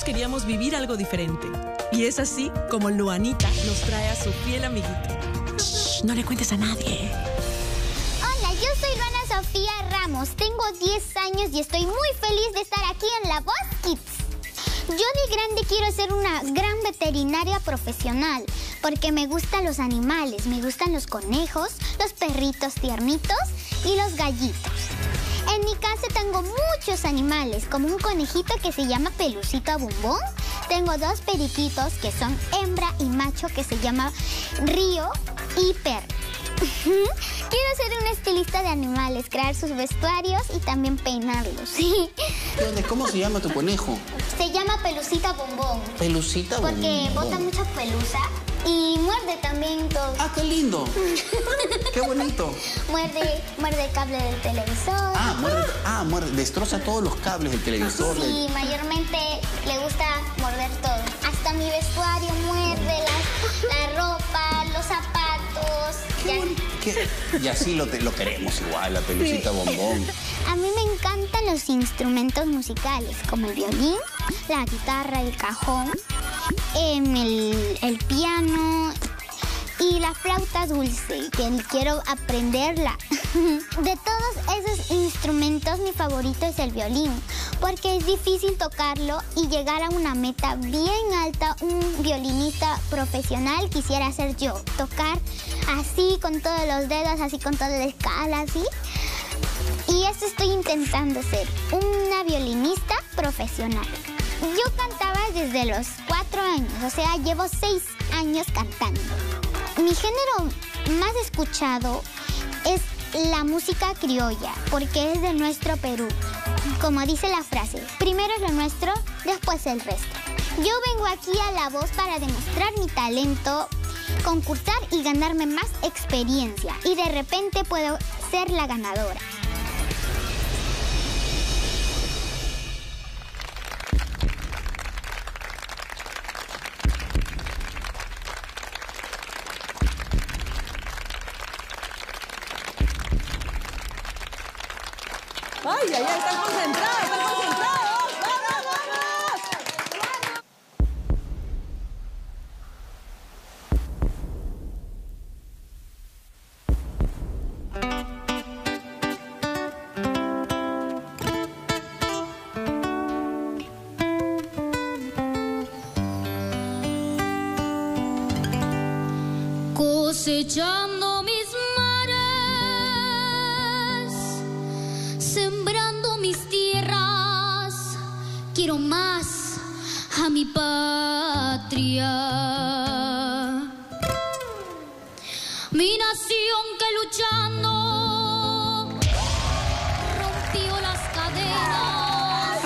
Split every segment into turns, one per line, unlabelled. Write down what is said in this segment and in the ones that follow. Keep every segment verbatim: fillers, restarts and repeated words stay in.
queríamos vivir algo diferente. Y es así como Luanita nos trae a su fiel amiguito. Shh, no le cuentes a nadie.
Hola, yo soy Luana Sofía Ramos. Tengo diez años y estoy muy feliz de estar aquí en La Voz Kids. Yo de grande quiero ser una gran veterinaria profesional porque me gustan los animales, me gustan los conejos, los perritos tiernitos y los gallitos. En mi casa tengo muchos animales, como un conejito que se llama Pelucita Bombón. Tengo dos periquitos que son hembra y macho que se llama Río y Perro. Quiero ser una estilista de animales, crear sus vestuarios y también peinarlos.
¿Cómo se llama tu conejo?
Se llama Pelucita Bombón.
¿Pelucita Bombón?
Porque bota mucha pelusa y muerde también todo.
¡Ah, qué lindo! ¡Qué bonito!
Muerde, muerde el cable del televisor.
Ah, muerde, ah, muerde, destroza todos los cables del televisor.
Sí, del... mayormente le gusta morder todo. Hasta mi vestuario muerde, la, la ropa, los zapatos.
Qué ¿Qué? Y así lo, te, lo queremos igual, la Pelucita sí. Bombón.
A mí me encantan los instrumentos musicales, como el violín, la guitarra, el cajón, el, el piano y la flauta dulce, que quiero aprenderla. De todos esos instrumentos, mi favorito es el violín, porque es difícil tocarlo y llegar a una meta bien alta. Un violinista profesional quisiera ser yo, tocar así con todos los dedos, así con toda la escala, así. Y eso estoy intentando ser, una violinista profesional. Yo cantaba desde los cuatro años, o sea, llevo seis años cantando. Mi género más escuchado es la música criolla, porque es de nuestro Perú. Como dice la frase, primero es lo nuestro, después el resto. Yo vengo aquí a La Voz para demostrar mi talento, concursar y ganarme más experiencia. Y de repente puedo ser la ganadora.
¡Ay, ay, ay! ¡Están concentrados! ¡Están concentrados! ¡Vamos,
vamos! Cosechando mis sembrando mis tierras, quiero más a mi patria. Mi nación que luchando rompió las cadenas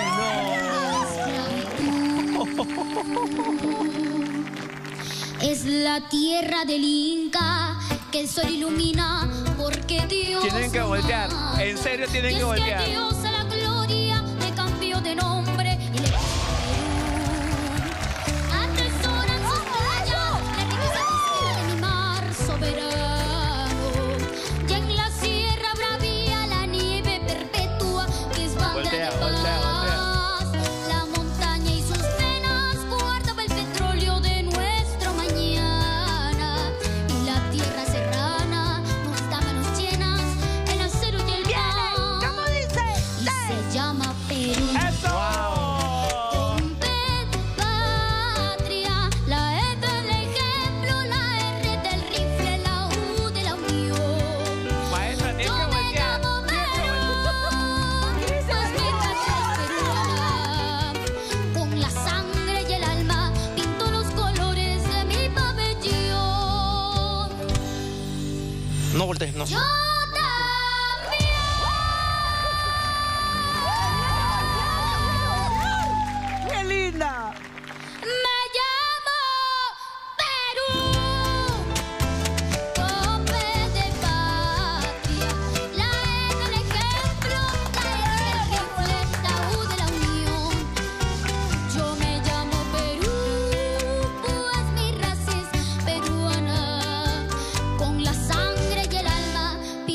de la esclavitud. Es la tierra del Inca que el sol ilumina porque Dios
tienen que voltear, en serio tienen que voltear.
Que Dios a la gloria le cambió de nombre y le puso Perú. Atesoran sus playas, la riqueza pesquera de mi mar soberano. Y en la sierra bravía la nieve perpetua que es bandera
voltea,
de paz.
Voltea, voltea.
La montaña y sus venas guardaba el petróleo de nuestro mañana. Y la tierra serrana nos da manos llenas el acero y el pan.
¿Cómo dice?
Y se llama Perú.
¡Eso!
Romped patria, la E del ejemplo, la R del rifle, la U de la unión.
Maestra, tienes
Yo
que
me
voltear.
llamo Perú, pues mi raza es peruana. Con la sangre y el alma pinto los colores de mi pabellón.
No voltees, no.
Yo
¡Qué linda!
me llamo Perú, tope de patria, la E del ejemplo, la R del rifle, la U de la unión. Yo me llamo Perú, pues mi raza es peruana. Con la sangre y el alma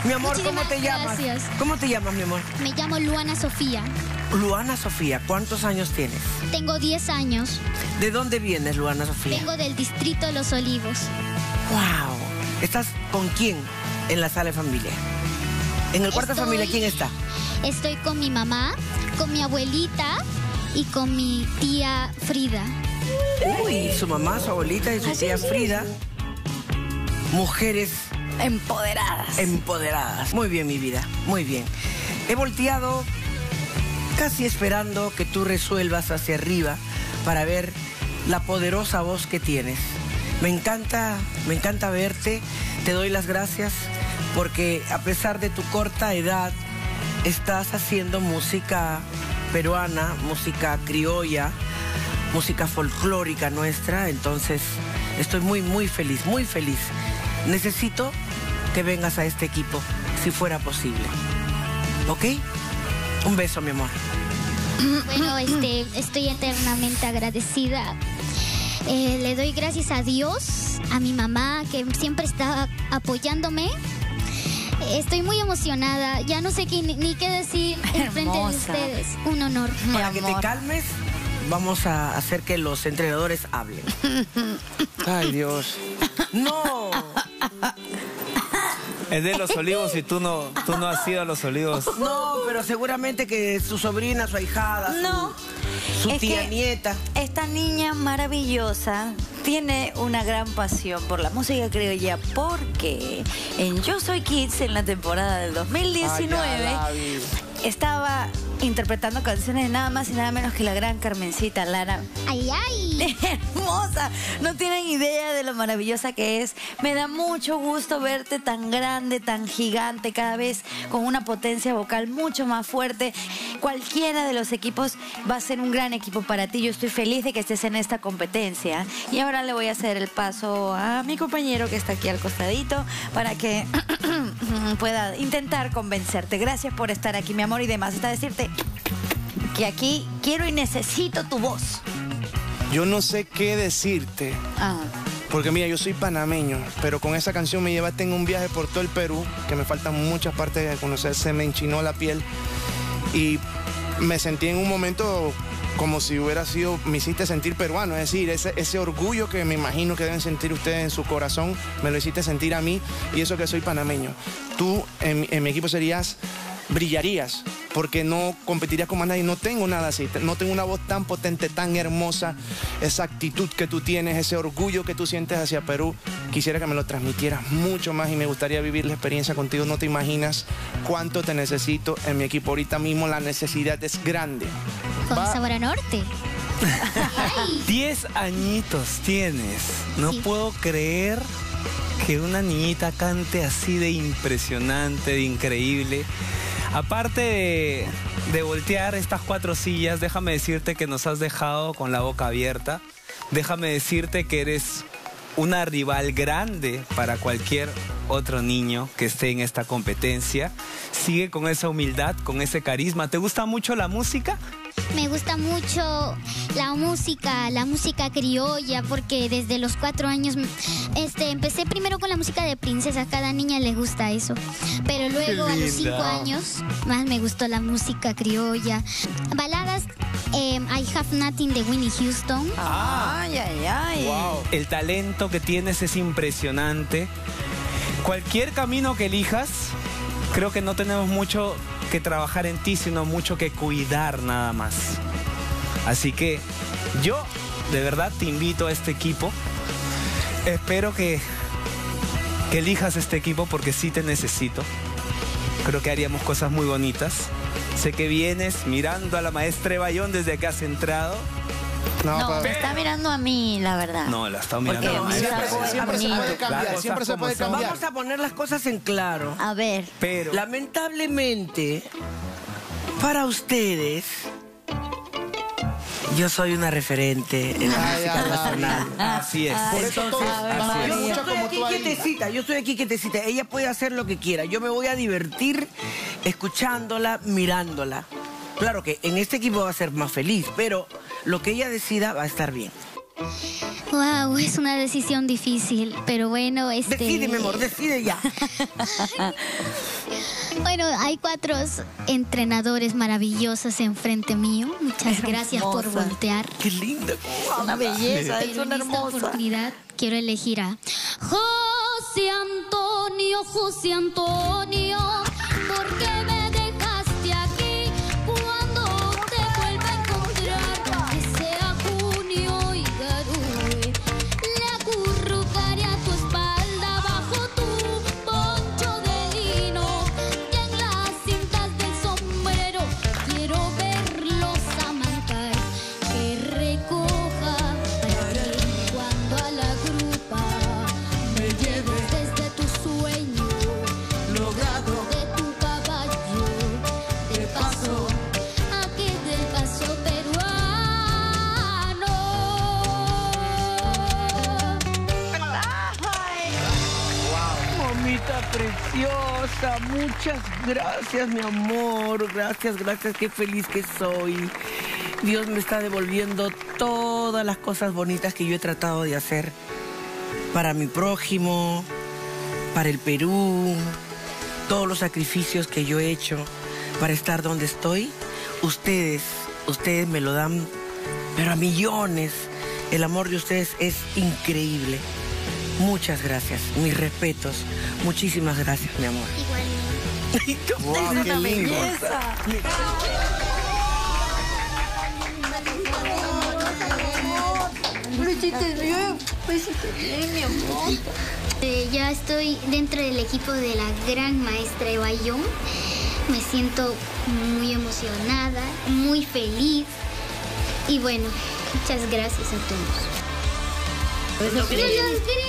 Mi amor, ¿cómo
Muchísimas
te llamas?
gracias.
¿Cómo te llamas, mi amor?
Me llamo Luana Sofía.
Luana Sofía, ¿cuántos años tienes?
Tengo diez años.
¿De dónde vienes, Luana Sofía?
Vengo del distrito de Los Olivos.
¡Wow! ¿Estás con quién en la sala de familia? ¿En el cuarto de
Estoy-
familia quién está?
Estoy con mi mamá, con mi abuelita y con mi tía Frida.
Uy, su mamá, su abuelita y su tía Frida. Mujeres
Empoderadas.
empoderadas. Muy bien, mi vida, muy bien. He volteado casi esperando que tú resuelvas hacia arriba para ver la poderosa voz que tienes. Me encanta, me encanta verte. Te doy las gracias porque a pesar de tu corta edad, estás haciendo música peruana, música criolla, música folclórica nuestra. Entonces, estoy muy, muy feliz, muy feliz. Necesito que vengas a este equipo, si fuera posible. ¿Ok? Un beso, mi amor.
Bueno, este, estoy eternamente agradecida. Eh, le doy gracias a Dios, a mi mamá, que siempre está apoyándome. Estoy muy emocionada. Ya no sé qué, ni, ni qué decir en frente de
Hermosa.
ustedes. Un honor.
Mi
Para que te
amor.
calmes, vamos a hacer que los entrenadores hablen.
Ay, Dios.
¡No!
Es de Los Olivos y tú no, tú no has ido a Los Olivos.
No, pero seguramente que su sobrina, su ahijada, su,
No.
su
Es
tía
que
nieta.
Esta niña maravillosa tiene una gran pasión por la música criolla porque en Yo Soy Kids, en la temporada del dos mil diecinueve,
Ay, ya la vi.
estaba interpretando canciones de nada más y nada menos que la gran Carmencita Lara.
Ay, ay.
Hermosa, no tienen idea de lo maravillosa que es. Me da mucho gusto verte tan grande, tan gigante, cada vez con una potencia vocal mucho más fuerte. Cualquiera de los equipos va a ser un gran equipo para ti. Yo estoy feliz de que estés en esta competencia. Y ahora le voy a hacer el paso a mi compañero que está aquí al costadito para que pueda intentar convencerte. Gracias por estar aquí, mi amor, y demás. Está decirte que aquí quiero y necesito tu voz.
Yo no sé qué decirte,
Ah.
porque mira, yo soy panameño, pero con esa canción me llevaste en un viaje por todo el Perú, que me faltan muchas partes de conocer, se me enchinó la piel y me sentí en un momento como si hubiera sido, me hiciste sentir peruano, es decir, ese, ese orgullo que me imagino que deben sentir ustedes en su corazón, me lo hiciste sentir a mí y eso que soy panameño. Tú en, en mi equipo serías, brillarías, porque no competirías con más nadie, no tengo nada así, no tengo una voz tan potente, tan hermosa, esa actitud que tú tienes, ese orgullo que tú sientes hacia Perú, quisiera que me lo transmitieras mucho más y me gustaría vivir la experiencia contigo, no te imaginas cuánto te necesito en mi equipo ahorita mismo, la necesidad es grande.
Con
Va-
sabor a norte. Ay.
Diez añitos tienes. No
Sí.
puedo creer que una niñita cante así de impresionante, de increíble. Aparte de, de voltear estas cuatro sillas, déjame decirte que nos has dejado con la boca abierta. Déjame decirte que eres una rival grande para cualquier otro niño que esté en esta competencia. Sigue con esa humildad, con ese carisma. ¿Te gusta mucho la música?
Me gusta mucho la música, la música criolla, porque desde los cuatro años este, empecé primero con la música de princesa, a cada niña le gusta eso. Pero luego a los cinco
linda.
años más me gustó la música criolla. Baladas, eh, I Have Nothing de Winnie Houston.
Ay, ay, ay.
El talento que tienes es impresionante. Cualquier camino que elijas, creo que no tenemos mucho que trabajar en ti, sino mucho que cuidar nada más. Así que yo de verdad te invito a este equipo. Espero que, que elijas este equipo porque sí te necesito. Creo que haríamos cosas muy bonitas. Sé que vienes mirando a la maestra Bayón desde que has entrado.
No,
No,
pa-
me está mirando a mí, la verdad.
No, la está mirando
Porque
a la
me
maestra.
sacó
siempre se
a mí.
puede cambiar,
Las
siempre
cosas
se
como
puede
son.
cambiar.
Vamos a poner las cosas en claro.
A ver.
Pero
Lamentablemente, para ustedes, yo soy una referente en la
Ay,
música
ay, ay.
nacional.
así es.
Por eso todos
a ver,
van a
María.
ver
Yo
mucha
estoy
como
aquí
tú ahí.
quietecita, yo estoy aquí quietecita. Ella puede hacer lo que quiera. Yo me voy a divertir escuchándola, mirándola. Claro que en este equipo va a ser más feliz, pero lo que ella decida va a estar bien.
Wow, es una decisión difícil, pero bueno, este...
Decide, mi amor, decide ya.
Bueno, hay cuatro entrenadores maravillosos enfrente mío. Muchas gracias por
Hermosa.
voltear.
Qué linda.
Una belleza, es
Pero en
una
esta
hermosa.
oportunidad quiero elegir a...
José Antonio, José Antonio, ¿por qué me dejaste aquí cuando te vuelva a encontrar? Que sea junio y garúe, le acurrucaré a tu espalda bajo tu poncho de lino y en las cintas del sombrero quiero verlos amancar, que recoja para ti cuando a la grupa me lleves desde tu sueño logrado de tu caballo de paso aquí del paso peruano.
Mamita preciosa, muchas gracias, mi amor. Gracias, gracias, qué feliz que soy. Dios me está devolviendo todas las cosas bonitas que yo he tratado de hacer para mi prójimo, para el Perú, todos los sacrificios que yo he hecho para estar donde estoy. Ustedes, ustedes me lo dan, pero a millones. El amor de ustedes es increíble. Muchas gracias, mis respetos. Muchísimas gracias, mi amor.
Igualmente.
Wow, qué lindo.
Eh, ya estoy dentro del equipo de la gran maestra Eva Young. Me siento muy emocionada, muy feliz. Y bueno, muchas gracias a todos.
Eso,
¡Que los queremos!